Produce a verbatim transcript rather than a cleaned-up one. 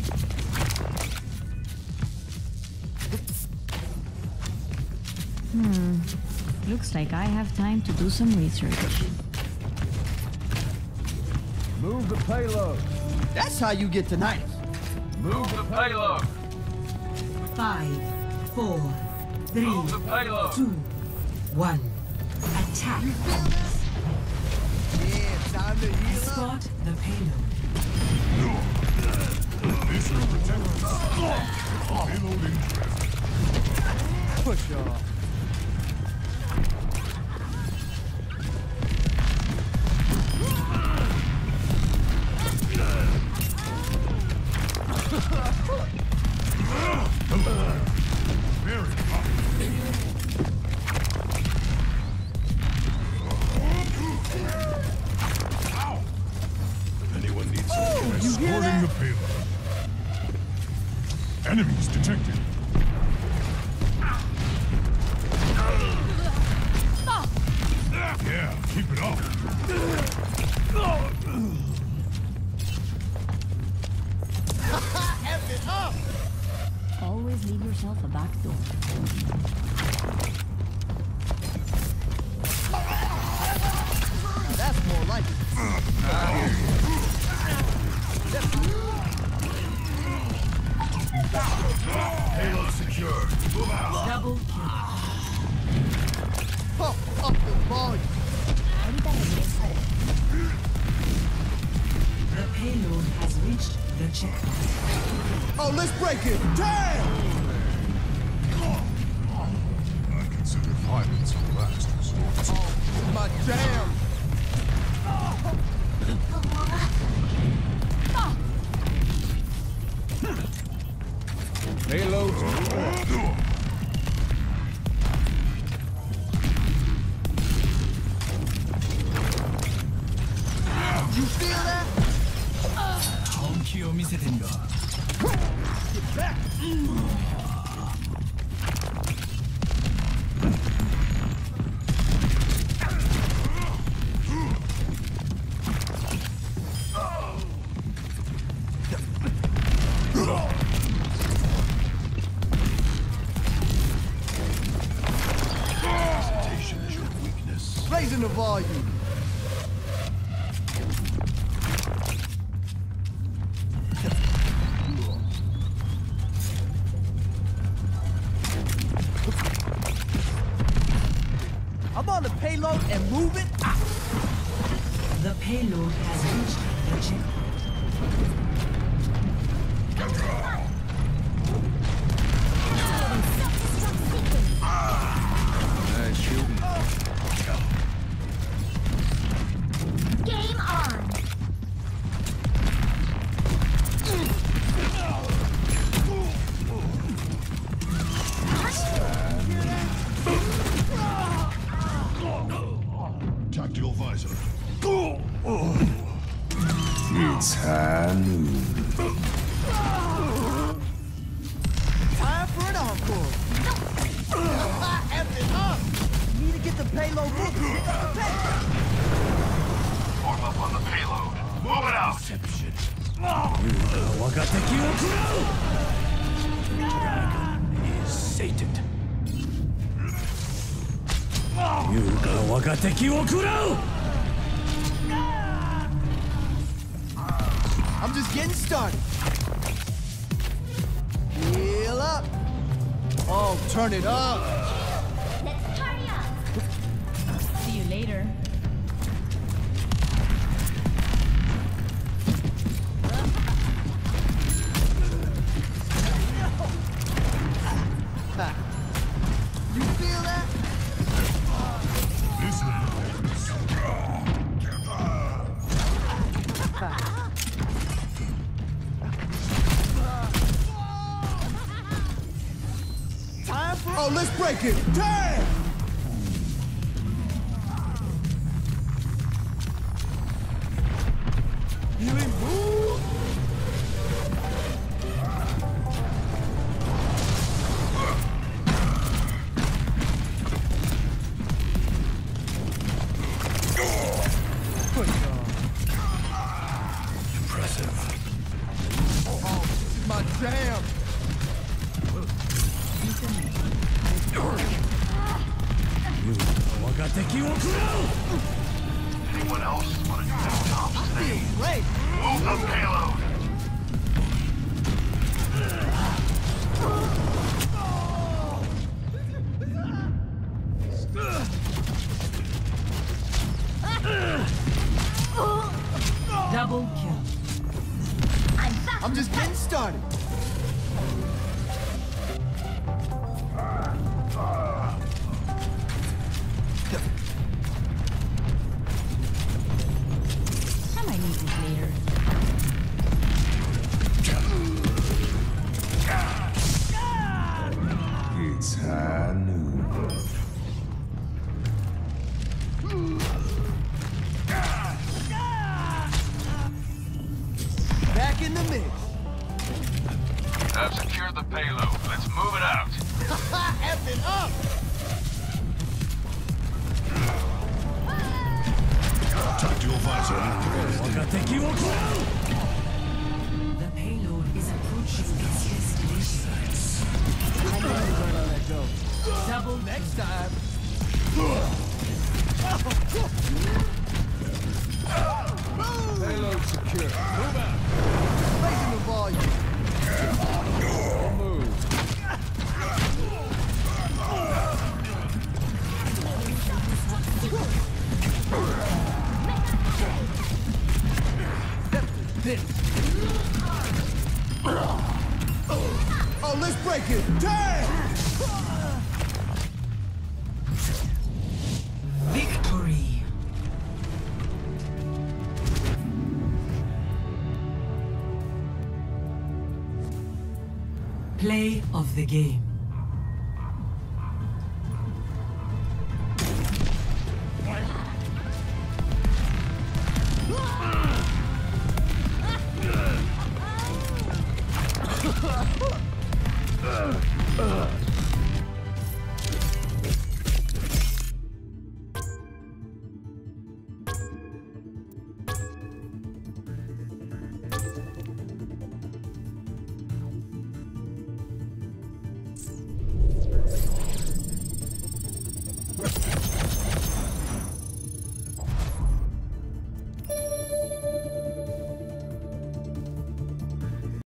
Hmm. Looks like I have time to do some research. Move the payload. That's how you get tonight. Move the payload. Five, four, three, Move the payload. two, one. Attack. Yeah, time to heal up. Spot the payload. Visual protectors. Payload in drift. Push off. Very hot. Ow! If anyone needs some escorting the payload. Enemies detected. Yeah, keep it up. F it up. Always leave yourself a back door. That's more like it. Payload secured. Move out. Double kill. Pump up the volume. The payload has reached the checkpoint. Oh, let's break it. Damn! I consider violence a last resort. Oh, my damn. Payload's You feel that? Get back. Hesitation is your weakness. Raising the volume. I'm on the payload and moving. The payload has reached the checkpoint. Nice shooting. Game on! Tactical visor. It's high noon. Time for an encore. F it up. Need to get the payload moving. Pick up the pace. Form up on the payload. Move it out. Is sated. Yuga wakateki wo kurau! I'm just getting started. Heal up. Oh, turn it up. Let's party up! See you later. You feel that? This is Time for. Oh, let's break it. Damn! Healing move. Push on. Impressive. Oh, Damn! Anyone else want to do that top stage? Great! Move the payload! Double kill. I'm just getting started. I might need this later. It's high noon. Back in the mix. I've secured the payload. Let's move it out. F it up! Tactical visor activated. The payload is approaching its destination. I know you're gonna let go. Double Next time. Payload secure. Move out. Raising the volume. Don't move. This. Oh, let's break it. Damn! victory. Play of the game.